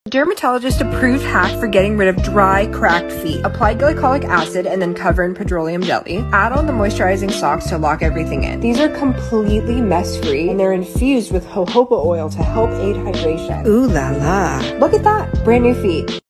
Dermatologist-approved hack for getting rid of dry, cracked feet. Apply glycolic acid and then cover in petroleum jelly. Add on the moisturizing socks to lock everything in. These are completely mess-free and they're infused with jojoba oil to help aid hydration. Ooh la la. Look at that! Brand new feet.